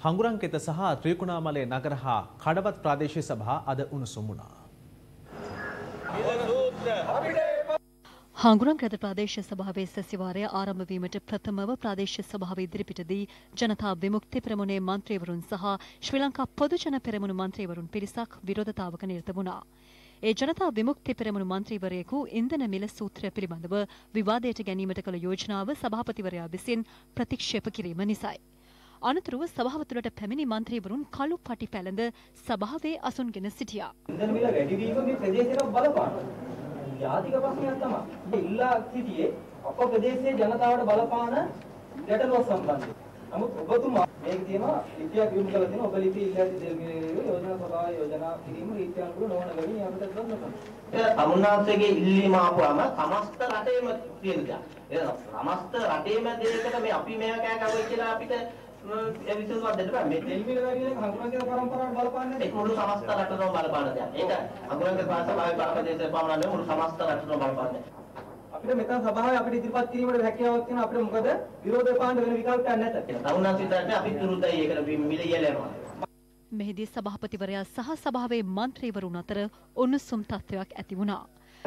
හංගුරංකෙත සහ ත්‍රිකුණාමලයේ නගර හා කඩවත් ප්‍රාදේශීය සභා අද උණුසුම් වුණා. හංගුරංකෙත ප්‍රාදේශීය සභාවේ සැසිවාරය ආරම්භ වීමට ප්‍රථමව ප්‍රාදේශීය සභාව ඉදිරිපිටදී ජනතා විමුක්ති පෙරමුණේ මන්ත්‍රීවරුන් සහ ශ්‍රී ලංකා පොදු ජන පෙරමුණු මන්ත්‍රීවරුන් පිරිසක් විරෝධතාවක නිරත වුණා. ඒ ජනතා විමුක්ති පෙරමුණු මන්ත්‍රීවරයෙකු ඉන්ධන මිල සූත්‍රය පිළිබඳව විවාදයට ගැනීමට කළ යෝජනාව සභාපතිවරයා විසින් ප්‍රතික්ෂේප කිරීම නිසායි. අනතුරුව සභාව තුළට පැමිණි මන්ත්‍රීවරුන් කළු පටි පැළඳ සභාවේ අසුන්ගෙන සිටියා. ඉන්ධන මිල වැඩි වීම මේ ප්‍රදේශයට බලපාන. ජාතික ප්‍රශ්නයක් තමයි. ඉල්ලා සිටියේ අප ප්‍රදේශයේ ජනතාවට බලපාන ගැටලුව සම්බන්ධයෙන්. නමුත් ඔබතුමා මේක තියෙනවා ලිපියක් යොමු කරලා තියෙනවා. ඔබ ලිපිය ඉල්ලා සිටින යෝජනා සභාවේ යෝජනා කිරීම රීත්‍යානුකූල නොවන බැවින් අපිට ගන්න පුළුවන්. තමුන්නාන්සේගේ ඉල්ලීම ආපුවම සමස්ත රටේම තියෙන දෙයක්. ඒ සමස්ත රටේම දෙයකට මේ අපි මේවා කෑකවයි කියලා අපිට විශ්වාසවත් දෙන්න බෑ. මේ දෙල්මිල වැඩි වෙන හංගුරංකේ පරම්පරාවට බලපාන්නේ නැහැ. ඒක මුළු සමස්ත රටටම බලපාන දෙයක්. ඒක හංගුරංකේ සභාවේ පරමදේශයේ පමණ නෙවෙයි මුළු සමස්ත රටටම බලපාන්නේ. අපිට මෙතන සභාවේ අපිට ඉදිරිපත් කිරීමට හැකියාවක් තියෙනවා. අපිට මොකද විරෝධය පාන්න වෙන විකල්පයක් නැත. තමුන්නාන්සේට අපි විරුද්ධයි ඒකට මිල ඉයලනවා. මෙහිදී සභාපතිවරයා සහ සභාවේ මන්ත්‍රීවරුන් අතර උණුසුම් තත්ත්වයක් ඇති වුණා.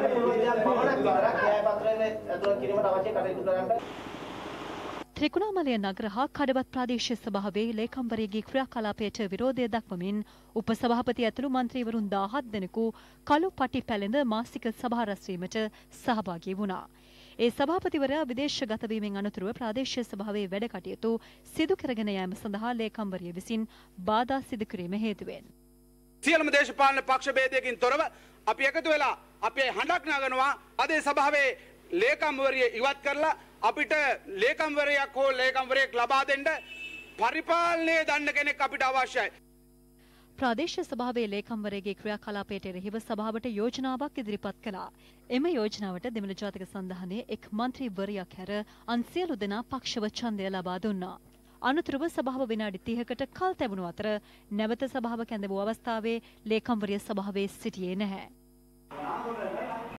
ත්‍රිකුණාමලය නගර හා කඩවත් ප්‍රාදේශීය සභාවේ ලේකම්වරයාගේ ක්‍රියාකලාපයට විරෝධය දක්වමින් උපසභාපති ඇතුළු මන්ත්‍රීවරුන් 17 දෙනෙකු කළු පටි පැළඳ මාසික සභා රැස්වීමට සහභාගී වුණා. ඒ සභාපතිවරයා විදේශගත වීමෙන් අනතුරුව ප්‍රාදේශීය සභාවේ වැඩ කටයුතු සිදු කරගෙන යාම සඳහා ලේකම්වරිය විසින් බාධා සිදු කිරීම හේතුවෙන් සියලුම දේශපාලන පක්ෂ ભેදයකින් තොරව අපි එකතු වෙලා අපි හඬක් නගනවා අදේ සභාවේ ලේකම්වරිය ඉවත් කරලා අපිට ලේකම්වරයෙක් හෝ ලේකම්වරයෙක් ලබා දෙන්න පරිපාලනය දන්න කෙනෙක් අපිට අවශ්‍යයි. ප්‍රාදේශීය සභාවේ ලේකම්වරයාගේ ක්‍රියාකලාපයට එරෙහිව සභාවට යෝජනාවක් ඉදිරිපත් කළා. එම යෝජනාවට දෙමළ ජාතික සන්ධානයේ එක් මන්ත්‍රීවරයෙක් හැර අන් සියලු දෙනා පක්ෂව ඡන්දය ලබා දුන්නා. අනතුරුව සභාව විනාඩි 30කට කල් තැබුණු අතර නැවත සභාව කැඳවූ අවස්ථාවේ ලේකම්වරිය සභාවේ සිටියේ නැහැ.